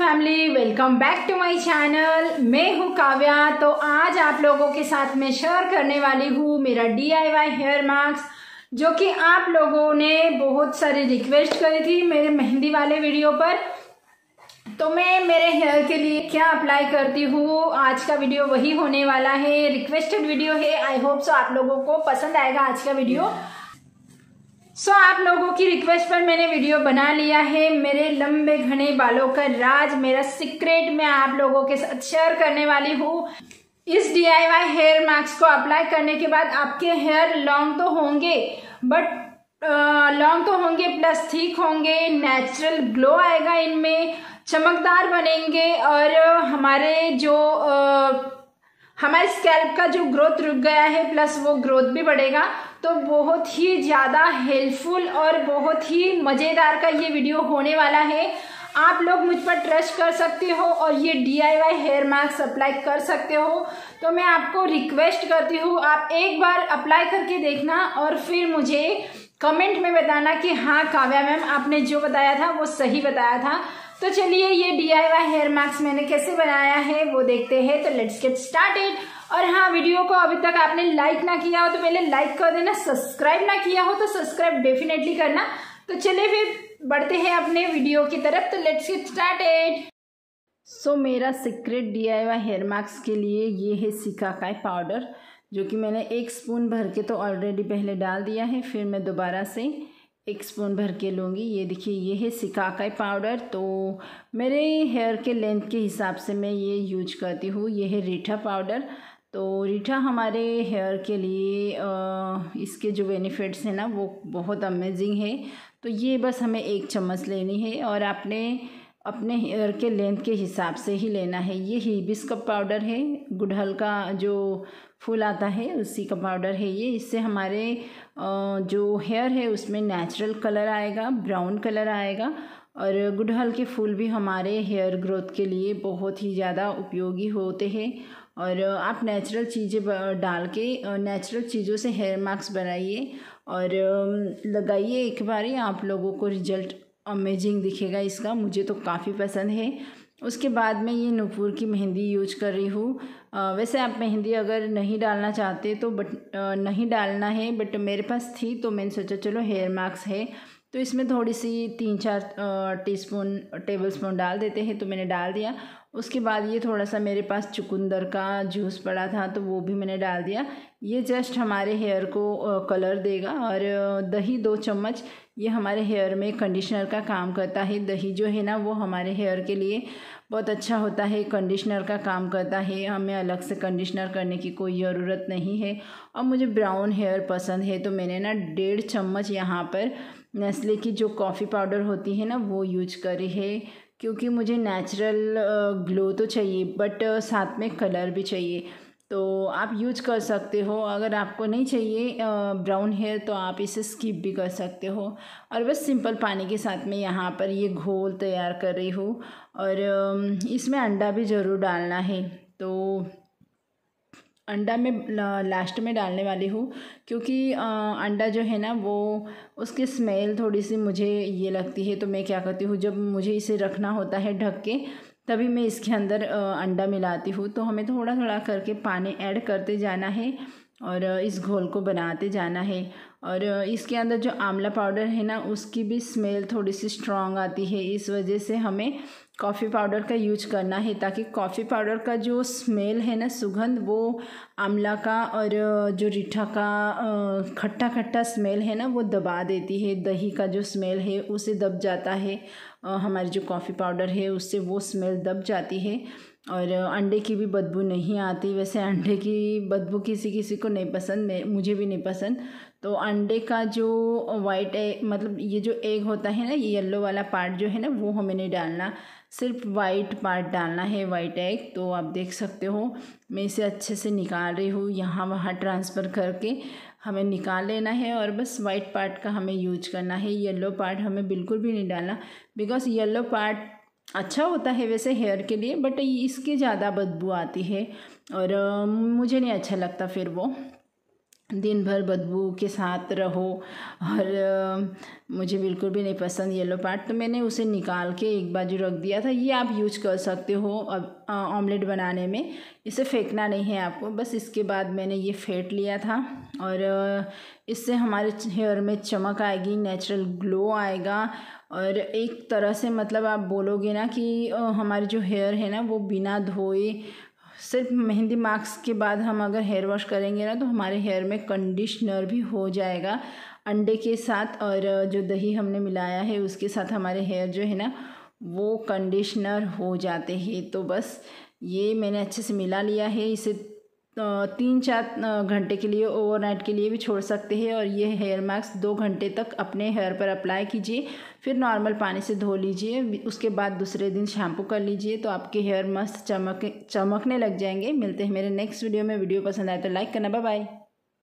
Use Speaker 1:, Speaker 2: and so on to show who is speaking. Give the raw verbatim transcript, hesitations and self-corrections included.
Speaker 1: Family, welcome back to my channel. मैं हूँ काव्या। तो आज आप लोगों के साथ मैं शेयर करने वाली हूँ मेरा D I Y hair mask, जो कि आप लोगों ने बहुत सारी रिक्वेस्ट करी थी मेरे मेहंदी वाले वीडियो पर। तो मैं मेरे हेयर के लिए क्या अप्लाई करती हूँ, आज का वीडियो वही होने वाला है। रिक्वेस्टेड वीडियो है। आई होप सो आप लोगों को पसंद आएगा आज का वीडियो। सो so, आप लोगों की रिक्वेस्ट पर मैंने वीडियो बना लिया है। मेरे लंबे घने बालों का राज, मेरा सीक्रेट मैं आप लोगों के साथ शेयर करने वाली हूँ। इस D I Y hair mask को अप्लाई करने के बाद आपके हेयर लॉन्ग तो होंगे, बट लॉन्ग तो होंगे प्लस थिक होंगे, नेचुरल ग्लो आएगा इनमें, चमकदार बनेंगे और हमारे जो आ, हमारे स्कैल्प का जो ग्रोथ रुक गया है प्लस वो ग्रोथ भी बढ़ेगा। तो बहुत ही ज़्यादा हेल्पफुल और बहुत ही मज़ेदार का ये वीडियो होने वाला है। आप लोग मुझ पर ट्रस्ट कर सकते हो और ये D I Y hair mask apply कर सकते हो। तो मैं आपको रिक्वेस्ट करती हूँ, आप एक बार अप्लाई करके देखना और फिर मुझे कमेंट में बताना कि हाँ काव्या मैम, आपने जो बताया था वो सही बताया था। तो चलिए ये D I Y hair mask मैंने कैसे बनाया है वो देखते हैं। तो लेट्स गेट स्टार्टेड। और हाँ, वीडियो को अभी तक आपने लाइक ना किया हो तो पहले लाइक कर देना, सब्सक्राइब ना किया हो तो सब्सक्राइब डेफिनेटली करना। तो चलिए फिर बढ़ते हैं अपने वीडियो की तरफ। तो लेट्स गेट स्टार्टेड। सो मेरा secret D I Y hair mask के लिए ये है सिकाकाई पाउडर, जो कि मैंने एक स्पून भर के तो ऑलरेडी पहले डाल दिया है। फिर मैं दोबारा से एक स्पून भर के लूँगी। ये देखिए, ये है सिकाकाई पाउडर। तो मेरे हेयर के लेंथ के हिसाब से मैं ये यूज करती हूँ। ये है रीठा पाउडर। तो रीठा हमारे हेयर के लिए आ, इसके जो बेनिफिट्स हैं ना वो बहुत अमेजिंग है। तो ये बस हमें एक चम्मच लेनी है और आपने अपने हेयर के लेंथ के हिसाब से ही लेना है। ये हिबिस्कस पाउडर है, गुड़हल का जो फूल आता है उसी का पाउडर है ये। इससे हमारे जो हेयर है उसमें नेचुरल कलर आएगा, ब्राउन कलर आएगा। और गुड़हल के फूल भी हमारे हेयर ग्रोथ के लिए बहुत ही ज़्यादा उपयोगी होते हैं। और आप नेचुरल चीज़ें डाल के नेचुरल चीज़ों से हेयर मास्क बनाइए और लगाइए एक बार ही, आप लोगों को रिजल्ट अमेजिंग दिखेगा इसका। मुझे तो काफ़ी पसंद है। उसके बाद मैं ये नुपुर की मेहंदी यूज कर रही हूँ। वैसे आप मेहंदी अगर नहीं डालना चाहते तो बट नहीं डालना है, बट मेरे पास थी तो मैंने सोचा चलो हेयर मास्क है तो इसमें थोड़ी सी तीन चार टीस्पून टेबल स्पून डाल देते हैं। तो मैंने डाल दिया। उसके बाद ये थोड़ा सा मेरे पास चुकंदर का जूस पड़ा था तो वो भी मैंने डाल दिया। ये जस्ट हमारे हेयर को कलर देगा। और दही दो चम्मच, ये हमारे हेयर में कंडीशनर का काम करता है। दही जो है ना वो हमारे हेयर के लिए बहुत अच्छा होता है, कंडीशनर का काम करता है। हमें अलग से कंडीशनर करने की कोई ज़रूरत नहीं है। और मुझे ब्राउन हेयर पसंद है तो मैंने ना डेढ़ चम्मच यहाँ पर नेस्ले की जो कॉफ़ी पाउडर होती है ना वो यूज करी है, क्योंकि मुझे नेचुरल ग्लो तो चाहिए बट साथ में कलर भी चाहिए। तो आप यूज कर सकते हो। अगर आपको नहीं चाहिए ब्राउन हेयर तो आप इसे स्किप भी कर सकते हो। और बस सिंपल पानी के साथ में यहाँ पर ये घोल तैयार कर रही हूँ। और इसमें अंडा भी ज़रूर डालना है। तो अंडा मैं लास्ट में डालने वाली हूँ, क्योंकि अंडा जो है ना वो उसकी स्मेल थोड़ी सी मुझे ये लगती है। तो मैं क्या करती हूँ, जब मुझे इसे रखना होता है ढक के तभी मैं इसके अंदर अंडा मिलाती हूँ। तो हमें थोड़ा थोड़ा करके पानी ऐड करते जाना है और इस घोल को बनाते जाना है। और इसके अंदर जो आंवला पाउडर है ना उसकी भी स्मेल थोड़ी सी स्ट्रॉन्ग आती है, इस वजह से हमें कॉफ़ी पाउडर का यूज करना है, ताकि कॉफ़ी पाउडर का जो स्मेल है ना, सुगंध, वो आंवला का और जो रीठा का खट्टा खट्टा स्मेल है ना वो दबा देती है। दही का जो स्मेल है उसे दब जाता है, हमारी जो कॉफ़ी पाउडर है उससे वो स्मेल दब जाती है। और अंडे की भी बदबू नहीं आती। वैसे अंडे की बदबू किसी किसी को नहीं पसंद, मैं मुझे भी नहीं पसंद। तो अंडे का जो वाइट एग, मतलब ये जो एग होता है ना, ये येलो वाला पार्ट जो है ना वो हमें नहीं डालना, सिर्फ वाइट पार्ट डालना है, वाइट एग। तो आप देख सकते हो मैं इसे अच्छे से निकाल रही हूँ, यहाँ वहाँ ट्रांसफ़र करके हमें निकाल लेना है। और बस वाइट पार्ट का हमें यूज करना है, येलो पार्ट हमें बिल्कुल भी नहीं डालना, बिकॉज येलो पार्ट अच्छा होता है वैसे हेयर के लिए, बट इसकी ज़्यादा बदबू आती है और मुझे नहीं अच्छा लगता फिर वो। दिन भर बदबू के साथ रहो और मुझे बिल्कुल भी नहीं पसंद येलो पार्ट, तो मैंने उसे निकाल के एक बाजू रख दिया था। ये आप यूज कर सकते हो अब ऑमलेट बनाने में, इसे फेंकना नहीं है आपको। बस इसके बाद मैंने ये फेंट लिया था और इससे हमारे हेयर में चमक आएगी, नेचुरल ग्लो आएगा और एक तरह से मतलब आप बोलोगे ना कि हमारे जो हेयर है ना वो बिना धोए सिर्फ मेहंदी मास्क के बाद हम अगर हेयर वॉश करेंगे ना तो हमारे हेयर में कंडीशनर भी हो जाएगा अंडे के साथ, और जो दही हमने मिलाया है उसके साथ हमारे हेयर जो है ना वो कंडीशनर हो जाते हैं। तो बस ये मैंने अच्छे से मिला लिया है। इसे तीन चार घंटे के लिए, ओवरनाइट के लिए भी छोड़ सकते हैं। और ये हेयर मास्क दो घंटे तक अपने हेयर पर अप्लाई कीजिए, फिर नॉर्मल पानी से धो लीजिए, उसके बाद दूसरे दिन शैम्पू कर लीजिए तो आपके हेयर मस्त चमक चमकने लग जाएंगे। मिलते हैं मेरे नेक्स्ट वीडियो में। वीडियो पसंद आए तो लाइक करना। Bye bye.